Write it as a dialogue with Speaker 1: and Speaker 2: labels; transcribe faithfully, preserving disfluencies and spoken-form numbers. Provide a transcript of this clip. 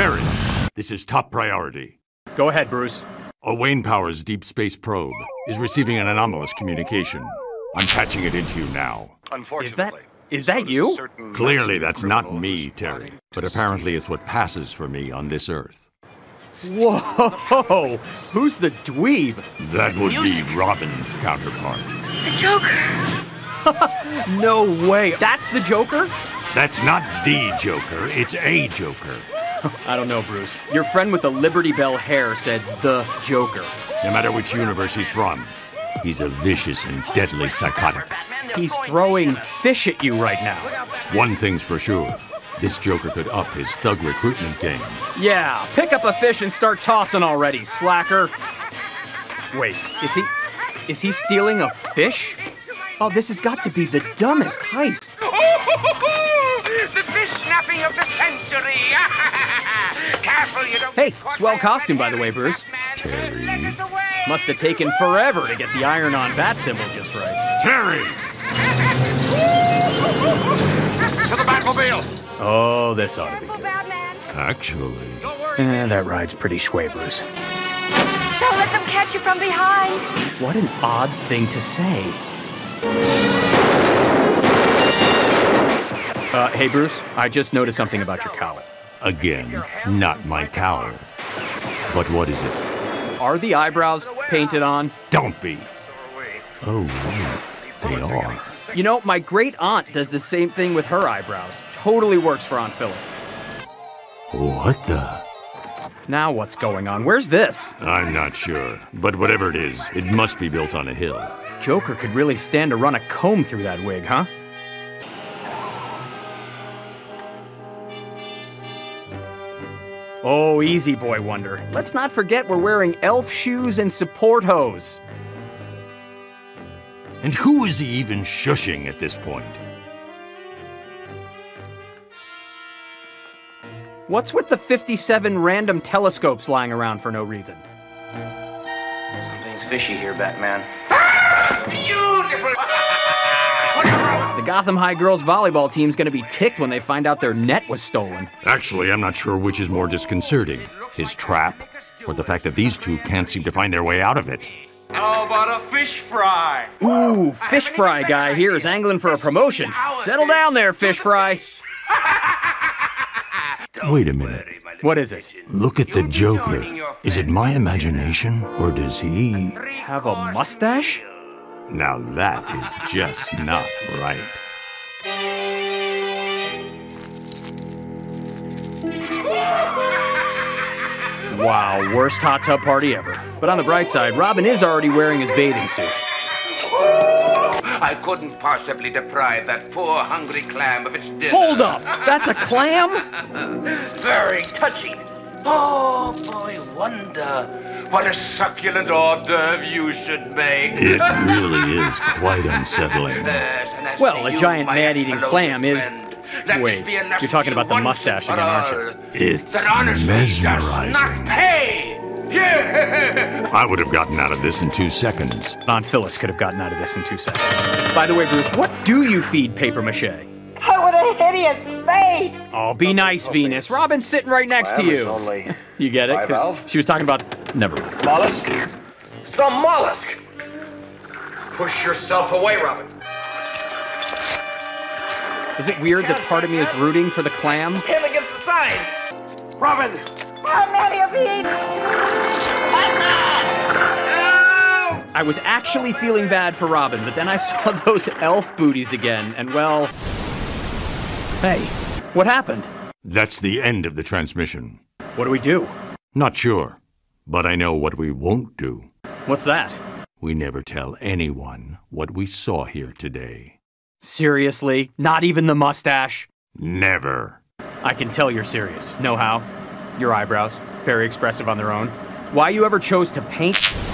Speaker 1: Terry, this is top priority.
Speaker 2: Go ahead, Bruce.
Speaker 1: A Wayne Powers deep space probe is receiving an anomalous communication. I'm patching it into you now.
Speaker 2: Is that... is that you?
Speaker 1: Clearly that's not me, Terry. But apparently it's what passes for me on this Earth.
Speaker 2: Whoa! Who's the dweeb?
Speaker 1: That would be Robin's counterpart.
Speaker 3: The Joker!
Speaker 2: No way! That's the Joker?
Speaker 1: That's not the Joker, it's a Joker.
Speaker 2: I don't know, Bruce. Your friend with the Liberty Bell hair said the Joker.
Speaker 1: No matter which universe he's from, he's a vicious and deadly psychotic.
Speaker 2: He's throwing fish at you right now.
Speaker 1: One thing's for sure. This Joker could up his thug recruitment game.
Speaker 2: Yeah, pick up a fish and start tossing already, slacker. Wait, is he... is he stealing a fish? Oh, this has got to be the dumbest heist.
Speaker 4: The fish snapping of the century! Careful you don't...
Speaker 2: Hey, swell costume, by the way, Bruce.
Speaker 1: Terry.
Speaker 2: Must have taken forever to get the iron-on bat symbol just right.
Speaker 1: Terry!
Speaker 4: To the Batmobile!
Speaker 2: Oh, this ought to be good.
Speaker 1: Actually...
Speaker 2: Eh, that ride's pretty sway, Bruce.
Speaker 3: Don't let them catch you from behind.
Speaker 2: What an odd thing to say. Uh, hey, Bruce, I just noticed something about your cowl.
Speaker 1: Again, not my cowl. But what is it?
Speaker 2: Are the eyebrows painted on?
Speaker 1: Don't be! Oh, wait. They are.
Speaker 2: You know, my great aunt does the same thing with her eyebrows. Totally works for Aunt Phyllis.
Speaker 1: What the?
Speaker 2: Now what's going on? Where's this?
Speaker 1: I'm not sure. But whatever it is, it must be built on a hill.
Speaker 2: Joker could really stand to run a comb through that wig, huh? Oh, easy, Boy Wonder. Let's not forget we're wearing elf shoes and support hose.
Speaker 1: And who is he even shushing at this point?
Speaker 2: What's with the fifty-seven random telescopes lying around for no reason?
Speaker 5: Something's fishy here, Batman.
Speaker 4: Beautiful!
Speaker 2: The Gotham High girls volleyball team's gonna be ticked when they find out their net was stolen.
Speaker 1: Actually, I'm not sure which is more disconcerting. His trap, or the fact that these two can't seem to find their way out of it.
Speaker 4: How about a fish fry?
Speaker 2: Ooh, fish fry guy here is angling for a promotion. Settle down there, fish fry.
Speaker 1: Wait a minute.
Speaker 2: What is it?
Speaker 1: Look at the Joker. Is it my imagination, or does he...
Speaker 2: Have a mustache?
Speaker 1: Now that is just not right.
Speaker 2: Wow, worst hot tub party ever. But on the bright side, Robin is already wearing his bathing suit.
Speaker 4: I couldn't possibly deprive that poor hungry clam of its dinner.
Speaker 2: Hold up! That's a clam?
Speaker 4: Very touching. Oh, Boy Wonder. What a succulent hors d'oeuvre you should make.
Speaker 1: It really is quite unsettling.
Speaker 4: Yes, and as
Speaker 2: Well,
Speaker 4: for
Speaker 2: a
Speaker 4: you,
Speaker 2: giant
Speaker 4: my
Speaker 2: man-eating
Speaker 4: fellow
Speaker 2: clam is...
Speaker 4: friend, let
Speaker 2: Wait,
Speaker 4: this be a lesson
Speaker 2: you're talking
Speaker 4: to
Speaker 2: about the
Speaker 4: once
Speaker 2: mustache
Speaker 4: and
Speaker 2: again,
Speaker 4: for
Speaker 2: aren't you?
Speaker 4: all,
Speaker 1: It's
Speaker 4: that honesty does not
Speaker 1: mesmerizing.
Speaker 4: pay. Yeah.
Speaker 1: I would have gotten out of this in two seconds.
Speaker 2: Aunt Phyllis could have gotten out of this in two seconds. By the way, Bruce, what do you feed paper mache?
Speaker 3: Oh, what a hideous face!
Speaker 2: Oh, be nice, Venus. Robin's sitting right next to you.
Speaker 5: Only
Speaker 2: You get it? 'Cause
Speaker 5: bivalve?
Speaker 2: she was talking about... Never mind.
Speaker 4: Mollusk? Some mollusk. Push yourself away, Robin.
Speaker 2: Is it weird that part of me is rooting for the clam?
Speaker 4: Him against the sign. Robin.
Speaker 3: How many of you?
Speaker 2: I was actually feeling bad for Robin, but then I saw those elf booties again, and well... Hey, what happened?
Speaker 1: That's the end of the transmission.
Speaker 2: What do we do?
Speaker 1: Not sure, but I know what we won't do.
Speaker 2: What's that?
Speaker 1: We never tell anyone what we saw here today.
Speaker 2: Seriously? Not even the mustache?
Speaker 1: Never.
Speaker 2: I can tell you're serious. Know how? Your eyebrows, very expressive on their own. Why you ever chose to paint...